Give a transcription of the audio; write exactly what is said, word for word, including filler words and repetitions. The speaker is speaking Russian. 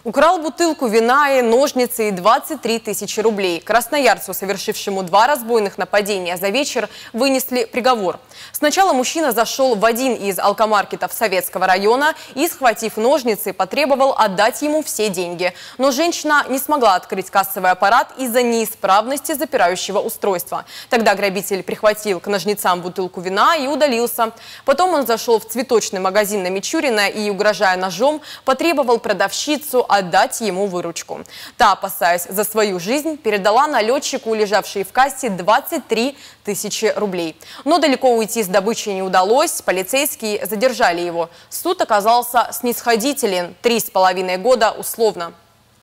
Украл бутылку вина и ножницы и двадцать три тысячи рублей. Красноярцу, совершившему два разбойных нападения за вечер, вынесли приговор. Сначала мужчина зашел в один из алкомаркетов Советского района и, схватив ножницы, потребовал отдать ему все деньги. Но женщина не смогла открыть кассовый аппарат из-за неисправности запирающего устройства. Тогда грабитель прихватил к ножницам бутылку вина и удалился. Потом он зашел в цветочный магазин на Мичурина и, угрожая ножом, потребовал продавщицу отдать ему выручку. Та, опасаясь за свою жизнь, передала налетчику, лежавшей в кассе, двадцать три тысячи рублей. Но далеко уйти с добычей не удалось, полицейские задержали его. Суд оказался снисходителен – три с половиной года условно.